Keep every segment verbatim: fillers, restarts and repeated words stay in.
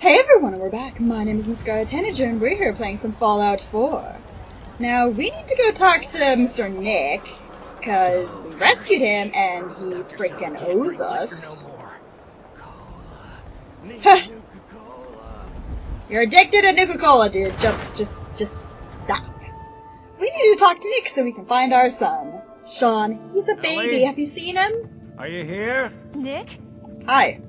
Hey everyone, we're back. My name is Miss Scarlet Tanager, and we're here playing some Fallout four. Now, we need to go talk to Mister Nick, because we rescued him and he freaking owes us. You're addicted to Nuka-Cola, dude. Just, just, just stop. We need to talk to Nick so we can find our son. Sean, he's a baby. Ellie? Have you seen him? Are you here? Nick? Hi.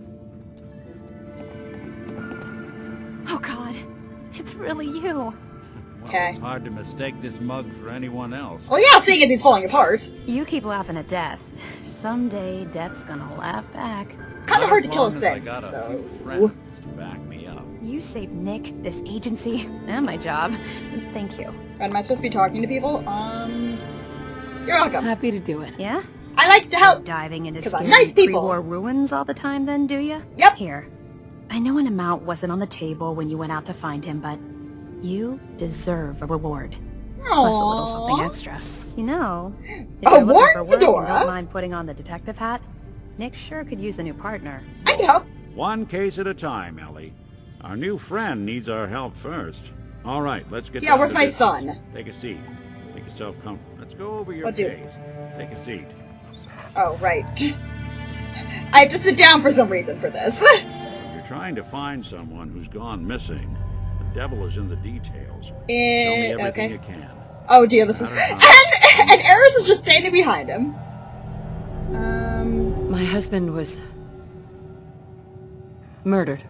Oh god, it's really you. Well, Okay. it's hard to mistake this mug for anyone else. Well, yeah, seeing as he's falling apart. You keep laughing at death. Someday, death's gonna laugh back. It's kind of Not hard as to kill a long as I sin, got a though. few friends to back me up. You saved Nick, this agency, and my job. Thank you. Am I supposed to be talking to people? Um, you're welcome. Happy to do it. Yeah? I like to help. Diving into 'Cause I'm scary nice people. pre-war ruins all the time then, do you? Yep. Here. I know an amount wasn't on the table when you went out to find him, but you deserve a reward. Plus a little something Aww. extra. You know, if Oh, you're looking Warren for work and Fedora? don't mind putting on the detective hat, Nick sure could use a new partner. I can help. One case at a time, Ellie. Our new friend needs our help first. All right, let's get Yeah, down where's to my business. son? Take a seat. Make yourself comfortable. Let's go over your What do? case. Take a seat. Oh, right. I have to sit down for some reason for this. You're trying to find someone who's gone missing. The devil is in the details. Tell me Eh, everything okay. you can. Oh dear, this is... I And, don't know. and Eris is just standing behind him. Um... My husband was murdered.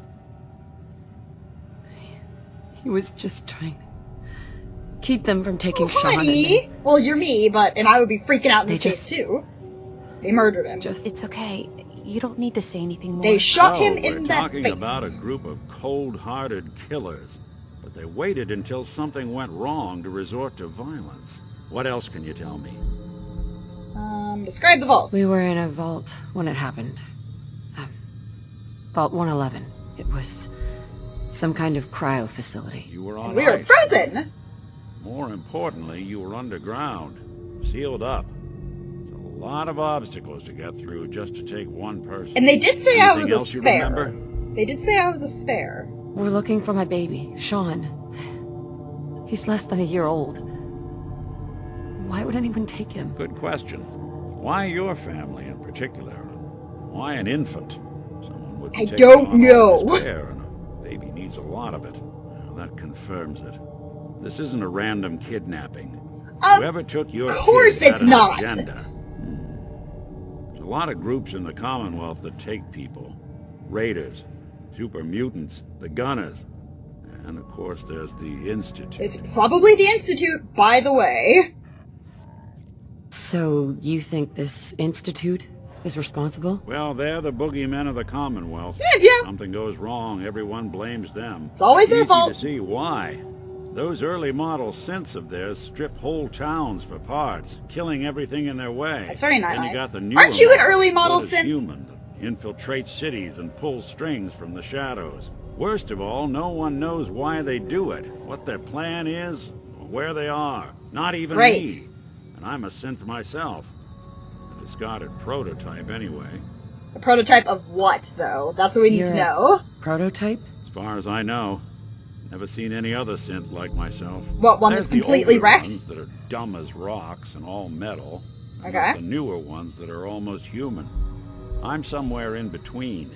He was just trying to keep them from taking Oh, Sean and honey! they Well, you're me, but... And I would be freaking out in They this case, just- too. They murdered him. just It's okay. You don't need to say anything more. They shot So, him we're in the talking face. about a group of cold-hearted killers, but they waited until something went wrong to resort to violence. What else can you tell me? Um, describe the vault. We were in a vault when it happened. Um, vault one eleven. It was some kind of cryo facility. You were on We were ice. frozen! More importantly, you were underground, sealed up. It's a lot of obstacles to get through just to take one person. And they did say I Anything was a else you spare. remember? They did say I was a spare. We're looking for my baby, Sean. He's less than a year old. Why would anyone take him? Good question. Why your family in particular? And why an infant? Someone would be I taking don't on know. all this care, and a baby needs a lot of it. Well, that confirms it. This isn't a random kidnapping. Of Whoever took your course kid had it's an not. agenda. Hmm. There's a lot of groups in the Commonwealth that take people. Raiders, super mutants, the Gunners, and of course there's the Institute. It's probably the Institute, by the way. So, you think this institute is responsible? Well, they're the boogeymen of the Commonwealth. Yeah, yeah. Something goes wrong, everyone blames them. It's always their Easy fault. to see why. Those early model synths of theirs strip whole towns for parts, killing everything in their way. That's very Then nice. you got the newer Aren't you an models, early model good as synth? human, that infiltrate cities and pull strings from the shadows. Worst of all, no one knows why they do it, what their plan is, or where they are. Not even Right. me. And I'm a synth myself. A discarded prototype anyway. A prototype of what, though? That's what we need You're to a- know. Prototype? As far as I know, never seen any other synth like myself. What, one There's that's the completely older wrecked? ones that are dumb as rocks and all metal. And Okay. there's the newer ones that are almost human. I'm somewhere in between.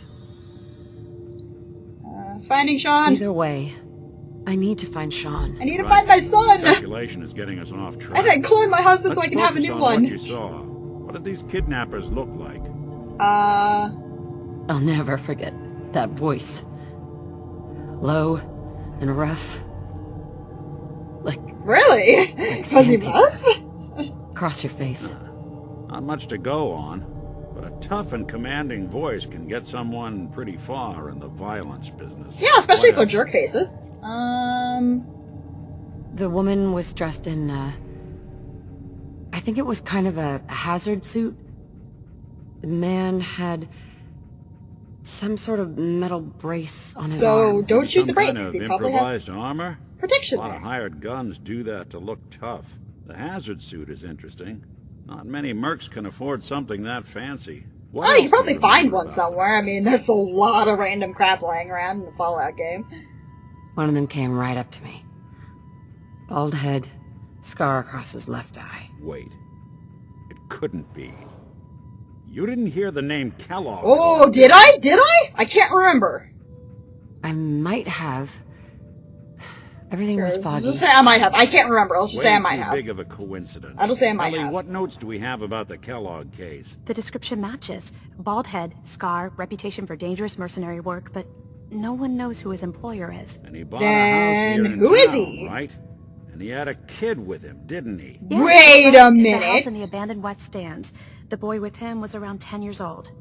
Uh, finding Sean. Either way, I need to find Sean. I need to Right. find my son! Speculation is getting us off track. And then clone my husband so I Let's can have a focus new on one. What you saw. What did these kidnappers look like? Uh... I'll never forget that voice. Low and rough. Like, Really? Like Was he sandpaper. rough? across your face. Not much to go on, but a tough and commanding voice can get someone pretty far in the violence business. Yeah, especially if What they're else? jerk faces. Um... The woman was dressed in, uh... I think it was kind of a, a hazard suit. The man had some sort of metal brace on his So, arm. don't shoot Some the kind braces. of He probably has improvised armor? A protection lot there. of hired guns do that to look tough. The hazard suit is interesting. Not many mercs can afford something that fancy. What Oh, you else can probably do find remember one about somewhere. I mean, there's a lot of random crap lying around in the Fallout game. One of them came right up to me. Bald head, scar across his left eye. Wait. It couldn't be. You didn't hear the name Kellogg. Oh, did I? Did I? I can't remember. I might have. Everything was Let's foggy. just say I might have. I can't remember. Let's just Way say I might too have. big of a coincidence. I'll just say I might Ellie, have. what notes do we have about the Kellogg case? The description matches. Bald head, scar, reputation for dangerous mercenary work, but no one knows who his employer is. And he bought Then a house here in who is town, he? right? And he had a kid with him, didn't he? Yeah, Wait the a house minute. in the abandoned West Stands. The boy with him was around ten years old.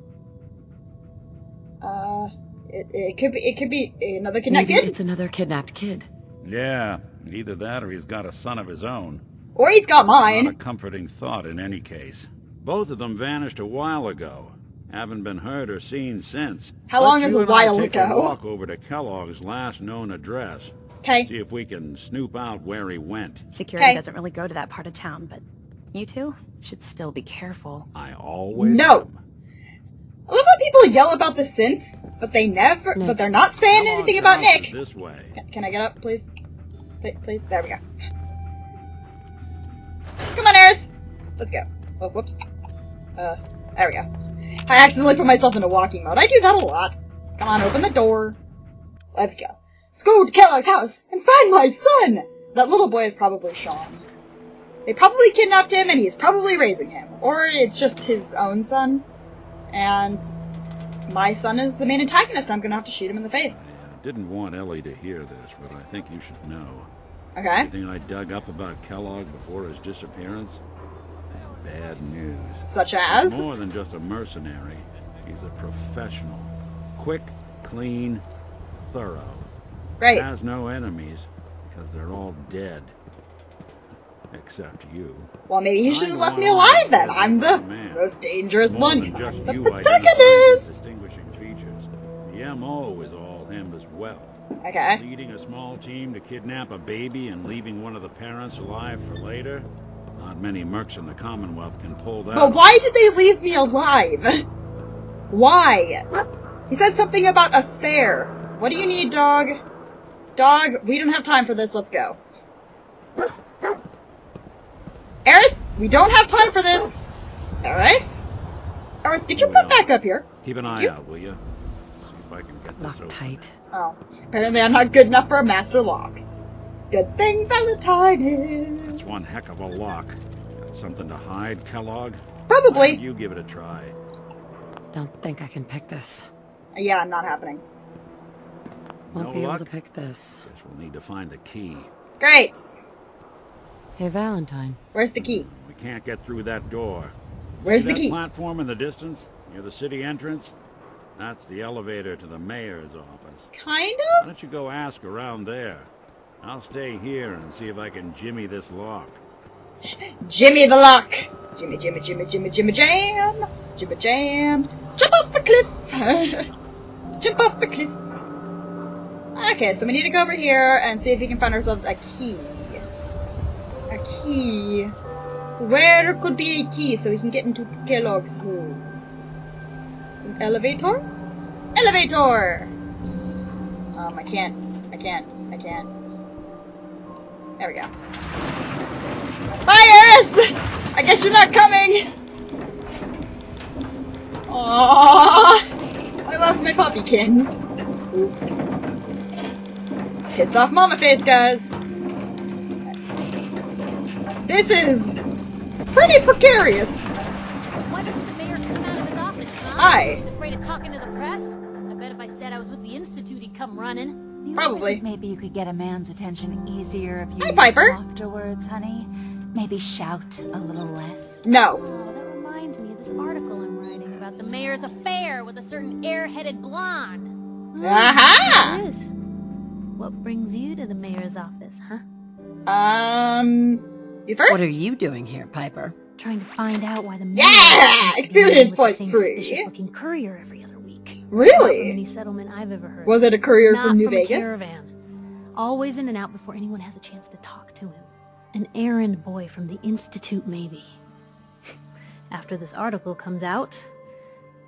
Uh, it, it could be. It could be another Maybe kidnapped kid, it's another kidnapped kid. Yeah, either that or he's got a son of his own. or he's got Not a mine. comforting thought in any case. Both of them vanished a while ago. Haven't been heard or seen since. How Let's long is you a and I while take ago? A walk over to Kellogg's last known address. Okay. See if we can snoop out where he went. Security Okay. doesn't really go to that part of town, but you two should still be careful. I always No. am. I love how people yell about the synths, but they never. Nick. But they're not saying Kellogg's anything about house is Nick. This way. Can I get up, please? Pl- Please. There we go. Come on, Eris. Let's go. Oh, whoops. Uh, there we go. I accidentally put myself into walking mode. I do that a lot. Come on, open the door. Let's go. Let's go to Kellogg's house and find my son! That little boy is probably Sean. They probably kidnapped him and he's probably raising him. Or it's just his own son. And my son is the main antagonist. I'm gonna have to shoot him in the face. I didn't want Ellie to hear this, but I think you should know. Okay? Anything I dug up about Kellogg before his disappearance? Bad news. Such as? More than just a mercenary. He's a professional. Quick, clean, thorough. Great. Has no enemies, because they're all dead. Except you. Well, maybe you should I'm have the left one me who alive then. says I'm you're the man. most dangerous More one. than 'Cause just I'm the you identifying his protagonist. distinguishing features. The M O is all him as well. Okay. Leading a small team to kidnap a baby and leaving one of the parents alive for later? Not many mercs in the Commonwealth can pull that But off. why did they leave me alive? Why? He said something about a spare. What do you need, dog? Dog, we don't have time for this. Let's go. Eris, we don't have time for this. Eris? Eris, get your butt back up here. Keep an eye You- out, will you? See if I can get this Locked open. tight. Oh, apparently I'm not good enough for a master lock. Good thing Valentine is. It's one heck of a lock. Got something to hide, Kellogg? Probably. You give it a try. Don't think I can pick this. Yeah, not happening. Won't No be able luck? to pick this. Guess we'll need to find the key. Great. Hey, Valentine. Where's the key? We can't get through that door. Where's See the that key? platform in the distance, near the city entrance? That's the elevator to the mayor's office. Kind Why of? don't you go ask around there? I'll stay here and see if I can jimmy this lock. Jimmy the lock. Jimmy, Jimmy, Jimmy, Jimmy, Jimmy jam. Jimmy jam. Jump off the cliff. Jump off the cliff. Okay, so we need to go over here and see if we can find ourselves a key. A key. Where could be a key so we can get into Kellogg's home? Some elevator? Elevator! Um, I can't. I can't. I can't. There we go. Bye, Eris! I guess you're not coming! Aww! I love my puppykins. Oops. Pissed off mama face, guys. This is pretty precarious. Why doesn't the mayor come out of his office, huh? Hi. He's afraid of talking to the press? I bet if I said I was with the Institute, he'd come running. You Probably. ever think maybe you could get a man's attention easier if you Hi, used Piper. softer words, honey? Maybe shout a little less. No. Oh, that reminds me of this article I'm writing about the mayor's affair with a certain air-headed blonde. Aha! It is. What brings you to the mayor's office, huh? Um, you first? What are you doing here, Piper? Trying to find out why the mayor Yeah! seems to be Experience meeting with point the same three. suspicious-looking courier every other week. Not from Really? any settlement I've ever heard. Was it a courier Not from New a Vegas? caravan. Always in and out before anyone has a chance to talk to him. An errand boy from the Institute, maybe. After this article comes out,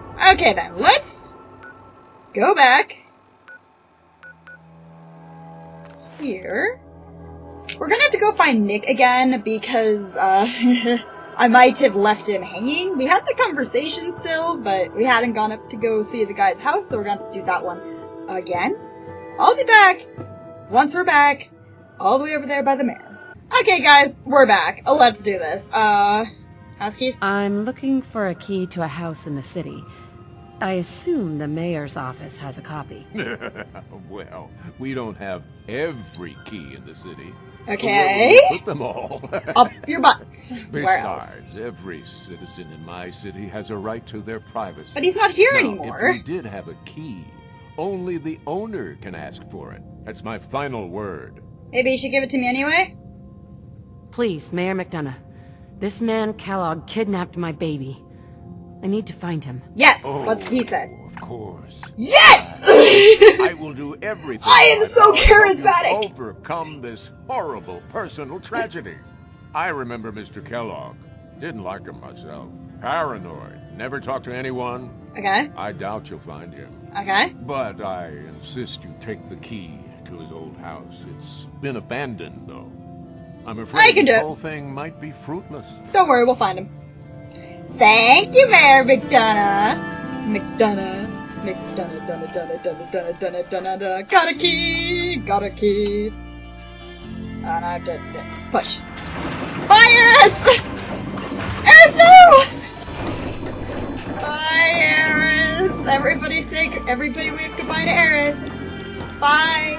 Okay then, let's go back here. We're gonna have to go find Nick again because uh, I might have left him hanging. We had the conversation still, but we hadn't gone up to go see the guy's house, so we're gonna have to do that one again. I'll be back once we're back, all the way over there by the mayor. Okay guys, we're back. Let's do this. Uh, house keys? I'm looking for a key to a house in the city. I assume the mayor's office has a copy. Well, we don't have every key in the city. Okay. Put them all. Up your butts. Where else? Besides, every citizen in my city has a right to their privacy. But he's not here now, anymore. If we did have a key, only the owner can ask for it. That's my final word. Maybe you should give it to me anyway? Please, Mayor McDonough. This man, Kellogg, kidnapped my baby. I need to find him. Yes, Oh, what he said. Of course. Yes! I will do everything. I am so power to help you charismatic! overcome this horrible personal tragedy. I remember Mister Kellogg. Didn't like him myself. Paranoid. Never talked to anyone. Okay. I doubt you'll find him. Okay. But I insist you take the key to his old house. It's been abandoned, though. I'm I afraid can do this it. whole thing might be fruitless. Don't worry, we'll find him. Thank you, Mayor McDonough. McDonough. McDonough, Donough, Donough, Donough, Donough, Donough, Donough, Donough. Got a key! Got a key. And I have to to push. Fire us! Eris, no! Bye, Eris. Everybody say, everybody wave goodbye to Eris. Bye.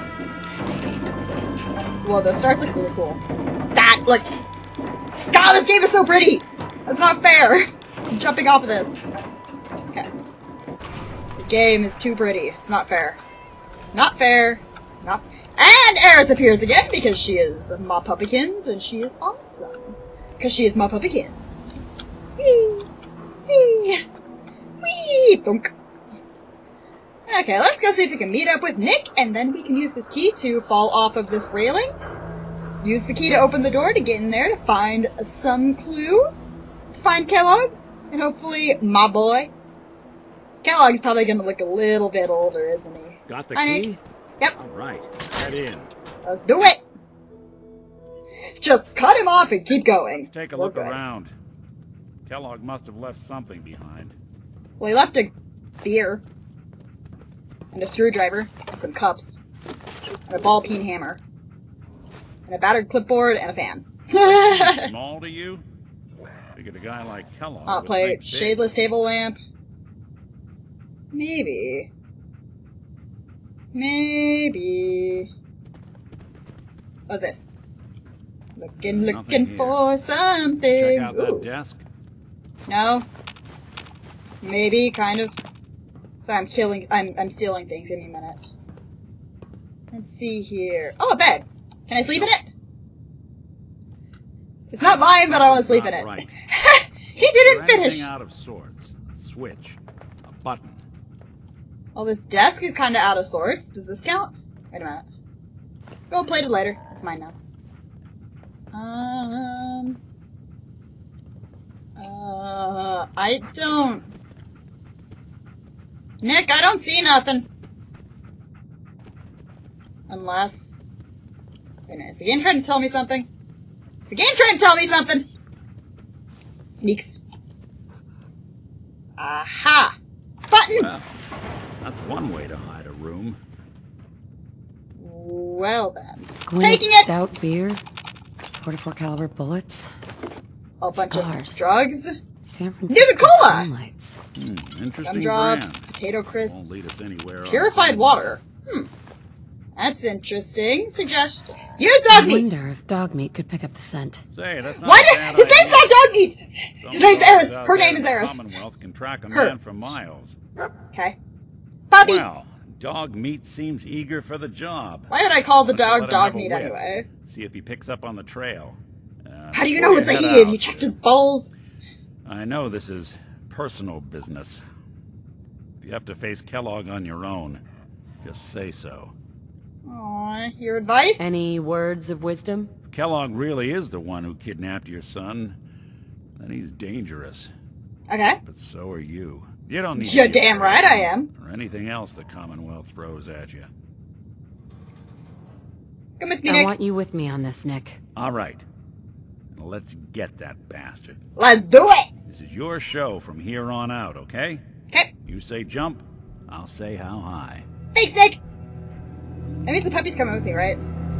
Whoa, those stars look really cool. That looks... God, this game is so pretty! That's not fair! I'm jumping off of this. Okay. This game is too pretty. It's not fair. Not fair. Not... And Eris appears again because she is my puppykins and she is awesome. Because she is my puppykins. Whee! Whee! Whee! Thunk. Okay, let's go see if we can meet up with Nick, and then we can use this key to fall off of this railing. Use the key to open the door to get in there to find some clue. To find Kellogg, and hopefully my boy. Kellogg's probably gonna look a little bit older, isn't he? Got the Hi, key? Nick. Yep. Alright, head in. Let's do it! Just cut him off and keep going. Take a We're look good. around. Kellogg must have left something behind. Well, he left a beer. And a screwdriver. And some cups. And a ball peen hammer. And a battered clipboard and a fan. Seems small to you? Figured a guy like Kellogg Hot would plate, think big. shadeless table lamp. Maybe. Maybe. What's this? Looking, Nothing looking here. for something. Check out that Ooh. desk. No. Maybe, kind of. Sorry, I'm killing. I'm I'm stealing things. Give me a minute. Let's see here. Oh, a bed. Can I sleep in it? It's not mine, but I want to sleep in it. Right. He didn't Or finish. anything out of sorts. A switch. A button. Well, this desk is kind of out of sorts. Does this count? Wait a minute. Gold plated later. It's mine now. Um. Uh. I don't. Nick, I don't see nothing. Unless. Wait a minute. Is the game trying to tell me something? Is the game trying to tell me something? Sneaks. Aha! Button! Well, that's one way to hide a room. Well then. Gwinnett Taking it! stout beer, forty-four caliber bullets, A bunch Cigars. of drugs, San Francisco Cola! sunlights. Hmm, interesting gumdrops, brand. potato Won't crisps, lead us anywhere. purified else. water. Hmm. That's interesting. Suggestion. Use I dog meat! wonder if dog meat could pick up the scent. Say, that's not Why a did- bad His name's idea. not dog meat! Some His name's dogs Eris. out Her there name is in the Eris. Commonwealth can track a Her. man for miles. Okay. Puppy! Well, dog meat seems eager for the job. Why would I call the Let's let dog him dog have a meat whiff. anyway? See if he picks up on the trail. Uh, How do you before know it's a head he? Have out, you checked his balls? I know this is personal business. If you have to face Kellogg on your own, just say so. Aw, your advice? Any words of wisdom? If Kellogg really is the one who kidnapped your son, then he's dangerous. Okay. But so are you. You don't need to You're be damn afraid right of I him am. Or anything else the Commonwealth throws at you. Come with me, I Nick. want you with me on this, Nick. All right. Now let's get that bastard. Let's do it! This is your show from here on out, okay? Okay. You say jump, I'll say how high. Thanks, Nick! That means the puppy's coming with me, right?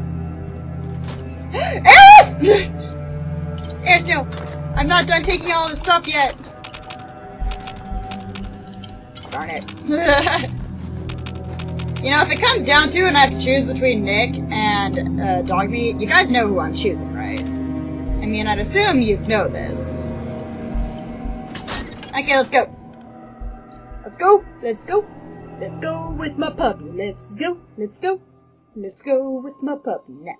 Eris! Eris, no. I'm not done taking all of the stuff yet. Darn it. You know, if it comes down to it and I have to choose between Nick and uh, dog meat, you guys know who I'm choosing, right? I mean, I'd assume you know this. Okay, let's go. Let's go. Let's go. Let's go with my puppy. Let's go. Let's go. Let's go with my puppy now.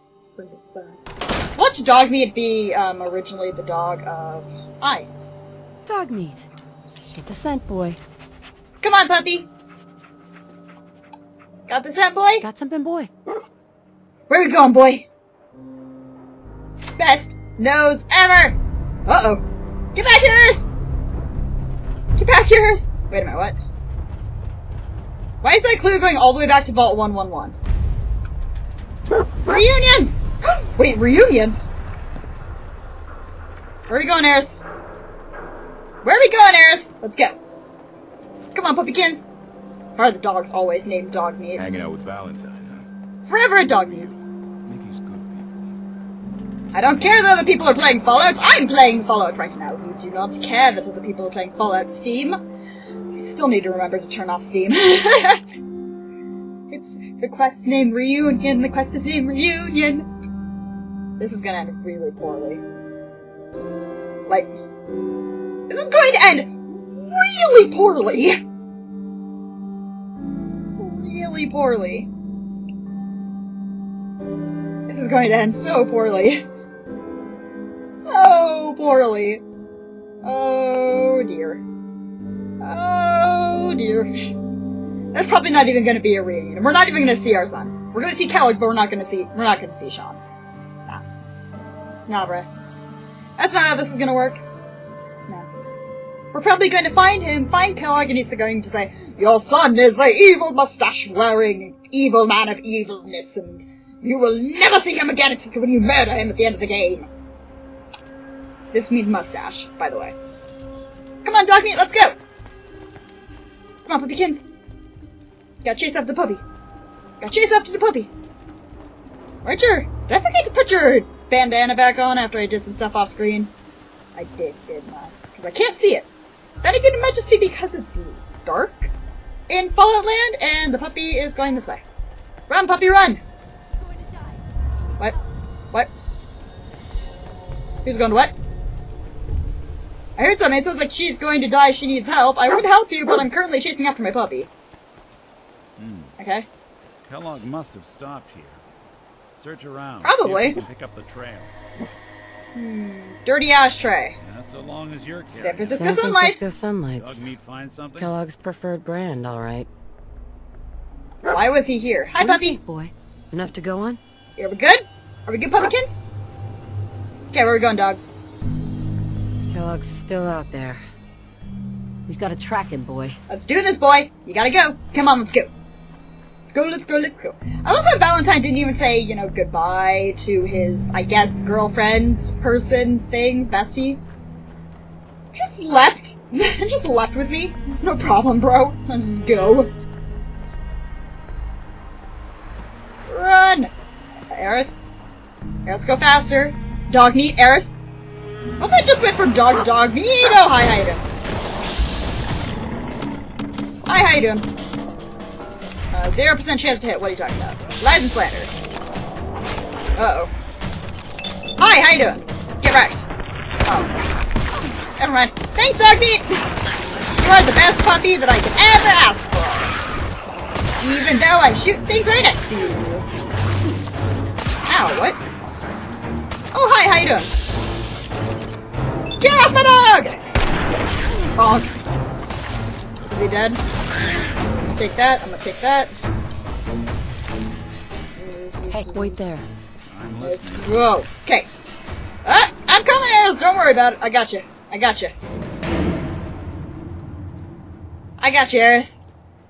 Watch dog meat be um, originally the dog of I. Dog meat. Get the scent, boy. Come on, puppy. Got this hat, boy? Got something, boy? Where we going, boy? Best nose ever! Uh-oh. Get back here, Eris! Get back here, Eris! Wait a minute, what? Why is that clue going all the way back to Vault one one one? Reunions! Wait, reunions? Where are we going, Eris? Where are we going, Eris? Let's go. Come on, puppykins. How are the dogs always named dog meat? Hanging out with Valentine, Forever a dog meat. huh? Nikki's good people. I don't care that other people are playing Fallout. I'm playing Fallout right now. You do not care that other people are playing Fallout Steam. I still need to remember to turn off Steam. It's the quest's named Reunion. The quest is named Reunion. This is gonna end really poorly. Like, this is going to end really poorly. Really poorly. This is going to end so poorly. So poorly. Oh dear. Oh dear. That's probably not even going to be a reunion. We're not even going to see our son. We're going to see Kellogg, but we're not going to see. We're not going to see Sean. Nah. Nah, bruh. That's not how this is going to work. No. We're probably going to find him, find Kellogg, and he's going to say, "Your son is the evil mustache-wearing evil man of evilness, and you will never see him again except when you murder him at the end of the game." This means mustache, by the way. Come on, dog meat, let's go! Come on, puppykins. Gotta chase after the puppy. Got chased up to the puppy. Where'd your... Did I forget to put your bandana back on after I did some stuff off screen? I did, didn't I? Because I can't see it. Then again, it might just be because it's dark in Fallout Land, and the puppy is going this way. Run, puppy, run! What? What? Who's going to what? I heard something. It sounds like she's going to die. She needs help. I would help you, but I'm currently chasing after my puppy. Hmm. Okay. Kellogg must have stopped here. Search around. Probably. See if you can pick up the trail. Hmm. Dirty ashtray. Yeah, so long as you're San carrying. Francisco San Sunlights. Francisco Sunlights. Dog meat find something? Kellogg's preferred brand, all right. Why was he here? Hi, puppy. Boy, enough to go on? Are we good? Are we good, puppykins? Okay, where are we going, dog? Kellogg's still out there. We've got to track him, boy. Let's do this, boy. You gotta go. Come on, let's go. Let's go, let's go, let's go. I love that Valentine didn't even say, you know, goodbye to his, I guess, girlfriend, person, thing, bestie. Just left. Just left with me. It's no problem, bro. Let's just go. Run! Eris. Eris, go faster. Dog meat, Eris. Oh, I just went from dog to dog meat. Oh, hi, how you doing? Hi, how you doing? Uh, zero percent chance to hit. What are you talking about? Lies and slander. Uh-oh. Hi, how you doing? Get wrecked. Oh. Never mind. Thanks, dog meat! You are the best puppy that I could ever ask for. Even though I shoot things right next to you. Ow, what? Oh, hi, how you doing? Get off my dog! Bonk. Is he dead? I'm gonna take that, I'm gonna take that. Hey, wait there. Let's go. Okay. Ah, I'm coming, Eris! Don't worry about it. I got you. I got you. I got you, Eris.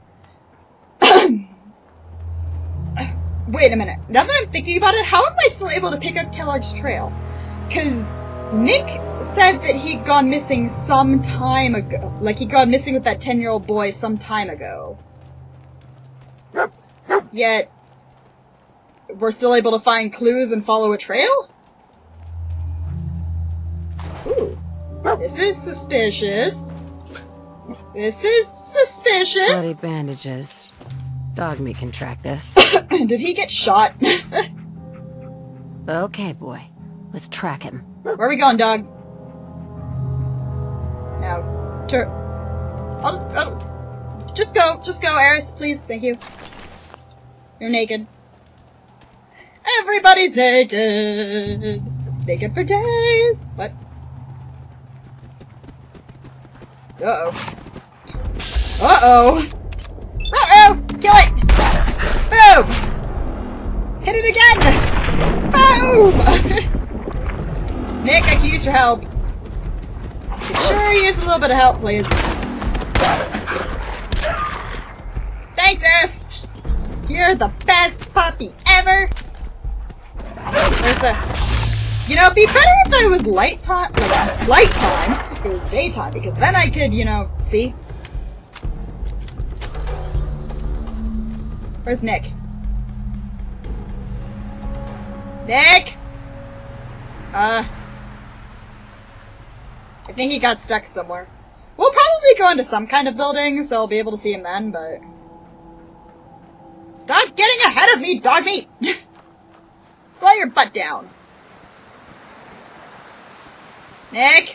Wait a minute. Now that I'm thinking about it, how am I still able to pick up Kellogg's trail? Because Nick said that he'd gone missing some time ago. Like, he'd gone missing with that ten-year-old boy some time ago. Yet, we're still able to find clues and follow a trail? Ooh. This is suspicious. This is suspicious. Bloody bandages. Dog meat can track this. Did he get shot? Okay, boy. Let's track him. Where are we going, dog? Now, tur- I'll, I'll, just go, just go, Eris, please, thank you. You're naked. Everybody's naked. Naked for days. What? Uh-oh. Uh-oh. Uh-oh! Kill it! Boom! Hit it again! Boom! Nick, I can use your help. Could sure use a little bit of help, please. Thanks, Eris! You're the best puppy ever! Where's the... You know, it'd be better if it was light time, like, light time, if it was daytime, because then I could, you know, see? Where's Nick? Nick! Uh... I think he got stuck somewhere. We'll probably go into some kind of building, so I'll be able to see him then, but... Stop getting ahead of me, dog meat! Slow your butt down. Nick?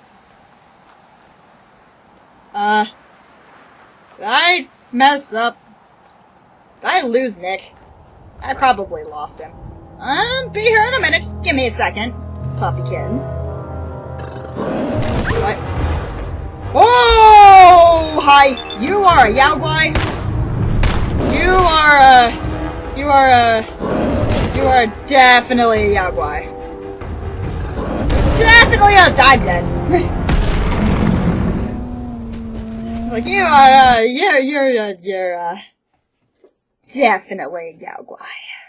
Uh... Did I mess up? Did I lose Nick? I probably lost him. I'll be here in a minute, just give me a second. Puppykins. What? Oh! Hi! You are a Yaogwai! You are a... You are a... You are definitely a Yaogwai. Definitely a Diamond! Like, you are, uh, you're, you're, uh, you're, uh... definitely a Yaogwai.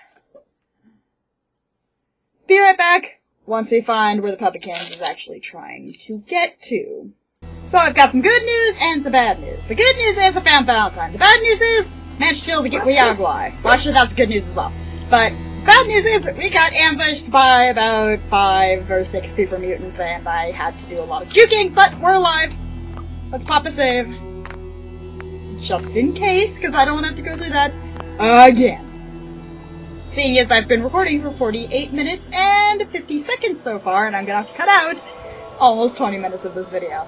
Be right back once we find where the Puppykins is actually trying to get to. So I've got some good news and some bad news. The good news is I found Valentine. The bad news is Managed to kill the Yaguai. Well, actually, that's good news as well. But bad news is we got ambushed by about five or six super mutants, and I had to do a lot of juking, but we're alive. Let's pop a save. Just in case, because I don't want to have to go through that again. Seeing as I've been recording for forty-eight minutes and fifty seconds so far, and I'm gonna have to cut out almost twenty minutes of this video.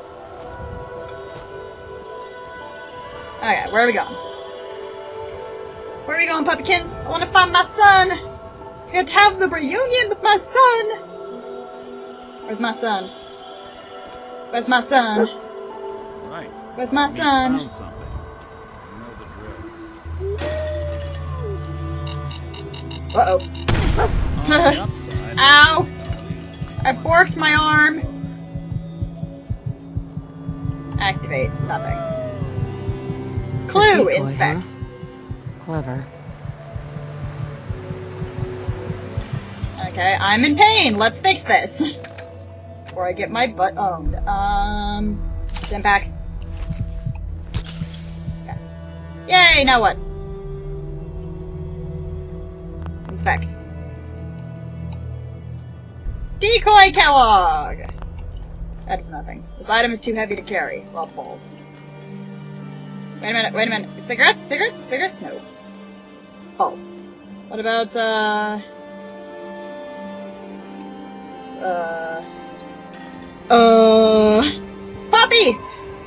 Okay, where are we going? Where are we going, puppykins? I want to find my son! I have to have the reunion with my son! Where's my son? Where's my son? Right. Where's my son? Found something. You know the drill. Uh-oh. On the upside, Ow! I borked my arm. Activate. Nothing. Clue. decoy, Inspect. huh? Clever. Okay, I'm in pain. Let's fix this. Before I get my butt owned. Um... Stand back. Okay. Yay, now what? Inspect. Decoy Kellogg! That's nothing. This item is too heavy to carry. Well, balls. Wait a minute, wait a minute. Cigarettes? Cigarettes? Cigarettes? No. Balls. What about, uh... Uh... Uh... Poppy!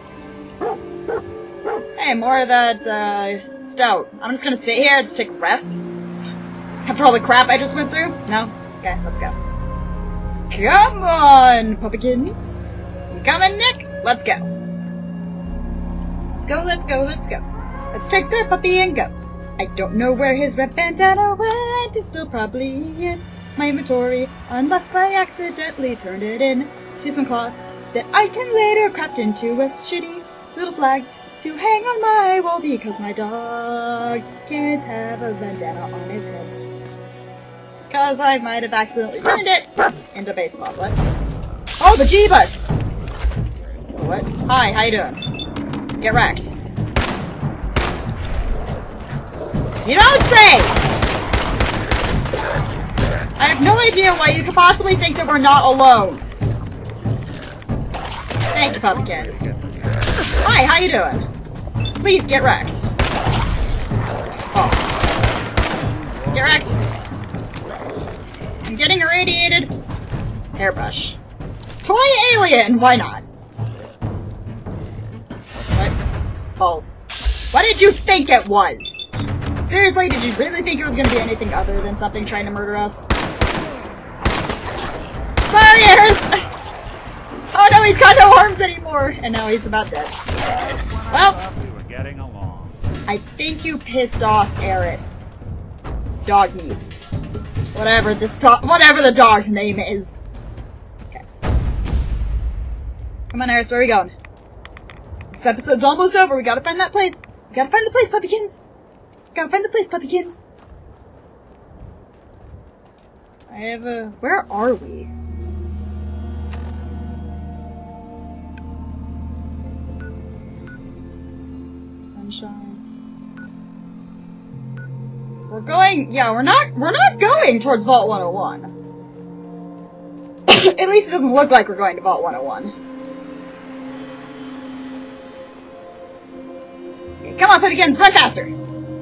Hey, more of that, uh, stout. I'm just gonna sit here and just take a rest. After all the crap I just went through? No? Okay, let's go. Come on, puppykins! You coming, Nick? Let's go. Let's go, let's go, let's go. Let's take the puppy and go. I don't know where his red bandana went. It's still probably in my inventory, unless I accidentally turned it in to some cloth that I can later craft into a shitty little flag to hang on my wall because my dog can't have a bandana on his head. Because I might have accidentally turned it into baseball. What? Oh, the Jeebus! What? Hi, how you doing? Get wrecked. You don't say! I have no idea why you could possibly think that we're not alone. Thank you, puppykins. Hi, how you doing? Please get wrecked. Oh. Get wrecked. I'm getting irradiated. Hairbrush. Toy alien! Why not? What? Balls. What did you think it was? Seriously, did you really think it was gonna be anything other than something trying to murder us? Sorry, Eris! Oh no, he's got no arms anymore! And now he's about dead. Well, we were getting along. I think you pissed off Eris. Dog meat. Whatever this dog, whatever the dog's name is. Okay. Come on, Eris, where are we going? This episode's almost over. We gotta find that place. We gotta find the place, puppykins. Gotta find the place, puppykins. I have a. Where are we? Sunshine. We're going. Yeah, we're not. We're not going towards Vault one oh one. At least it doesn't look like we're going to Vault one oh one. Okay, come on, puppykins, run faster!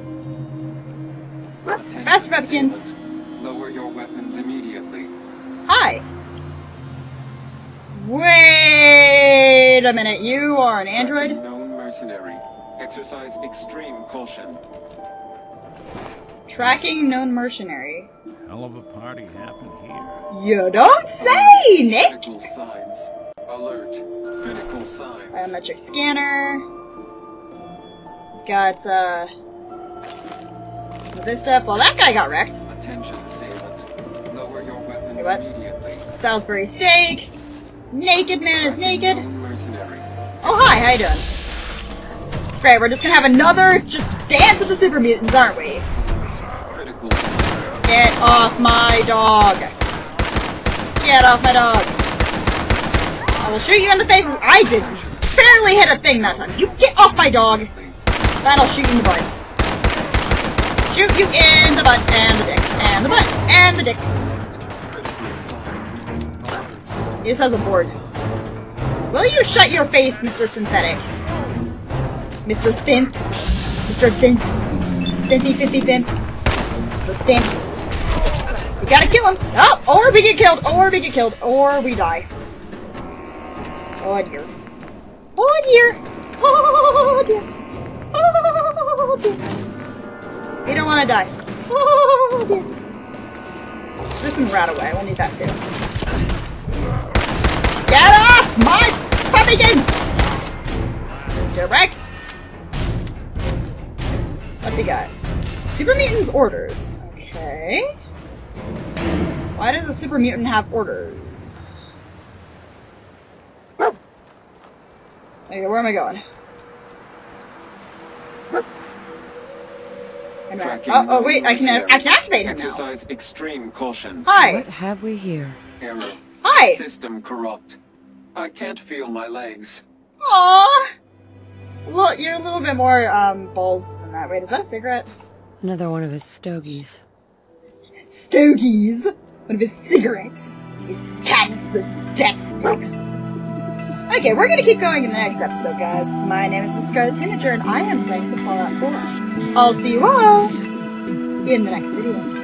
Faster, puppykins! Lower your weapons immediately. Hi! Wait a minute, you are an android? Known mercenary. Exercise extreme caution. Tracking known mercenary. Hell of a party happened here. You don't say, Nick! Critical signs. Alert. Critical signs. Biometric scanner. Got, uh... some of this stuff. Well, that guy got wrecked. Attention, assailant. Lower your weapons Wait, what? immediately. Salisbury steak. Naked man is naked. Known mercenary. Oh, hi, how you doing? Great, we're just gonna have another just dance of the super mutants, aren't we? Critical signs. Get off my dog! Get off my dog! I will shoot you in the face as I did. Barely hit a thing that time. You get off my dog! Then I'll shoot you in the butt. Shoot you in the butt and the dick. And the butt and the dick. He just has a board. Will you shut your face, Mister Synthetic? Mister Thin? Mister Thin? Thinty fifty thin? Mister Thin? We gotta kill him! Oh! Or we get killed! Or we get killed! Or we die. Oh dear. Oh dear! Oh dear! Oh dear! We don't wanna die. Oh dear! There's some rat away. We'll need that too. Get off my pumpkins! Direct. What's he got? Super Mutant's orders. Okay. Why does a Super Mutant have orders? Okay, where am I going? Oh, oh wait, I can, I can activate him Exercise now. Extreme caution. Hi. What have we here? Error. Hi. System corrupt. I can't feel my legs. Aww. Well, you're a little bit more um balls than that. Wait, is that a cigarette? Another one of his stogies. Stogies. One of his cigarettes. His cats and death sticks. Okay, we're gonna keep going in the next episode, guys. My name is Miss Scarlet Tanager, and I am playing some Fallout four. I'll see you all in the next video.